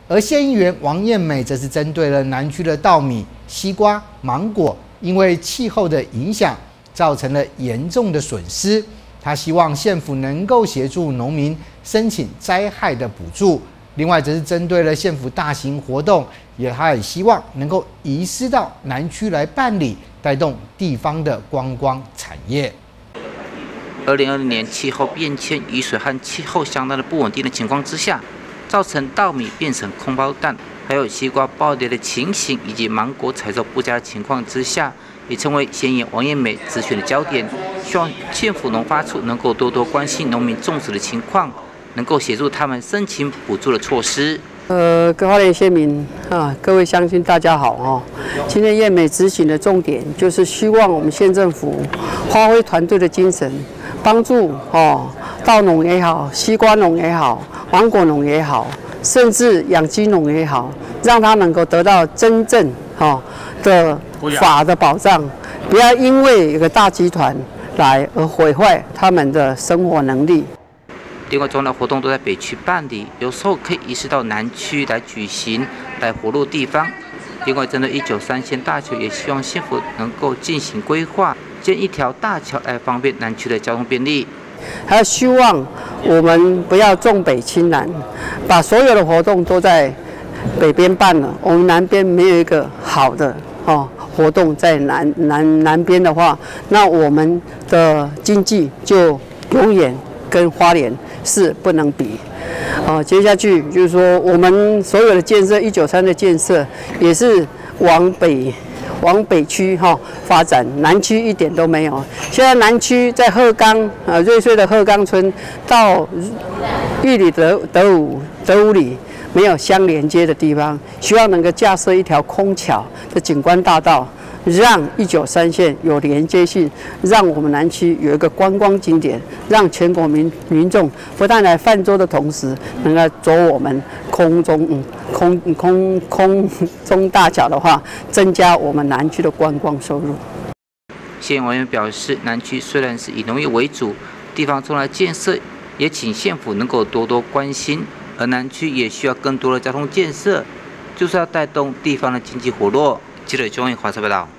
而县议员王燕美则是针对了南区的稻米、西瓜、芒果，因为气候的影响，造成了严重的损失。他希望县府能够协助农民申请灾害的补助。另外，则是针对了县府大型活动，他也希望能够移师到南区来办理，带动地方的观光产业。 2020年气候变迁、雨水和气候相当的不稳定的情况之下，造成稻米变成空包蛋，还有西瓜暴跌的情形，以及芒果采收不佳的情况之下，也成为县议员王燕美质询的焦点。希望县府农发处能够多多关心农民种植的情况，能够协助他们申请补助的措施。 各花莲县民啊，各位乡亲大家好哦。今天燕美质询的重点就是希望我们县政府发挥团队的精神，帮助稻农也好，西瓜农也好，芒果农也好，甚至养鸡农也好，让他能够得到真正的法的保障，不要因为一个大集团来而毁坏他们的生活能力。 另外，重要活动都在北区办理，有时候可以移师到南区来举行，来活络地方。另外，针对193线大桥，也希望县府能够进行规划，建一条大桥来方便南区的交通便利。 还希望我们不要重北轻南，把所有的活动都在北边办了，我们南边没有一个好的活动在南边的话，那我们的经济就永远跟花莲是不能比。接下去就是说，我们所有的建设193的建设也是往北区发展，南区一点都没有。现在南区在鹤冈瑞穗的鹤冈村到玉里德武里没有相连接的地方，希望能够架设一条空桥的景观大道，让193线有连接性，让我们南区有一个观光景点，让全国民众不但来泛舟的同时，能够走我们空中大桥的话，增加我们南区的观光收入。 县委员表示，南区虽然是以农业为主，地方重要建设也请县府能够多多关心，而南区也需要更多的交通建设，就是要带动地方的经济活络。记者钟永华报道。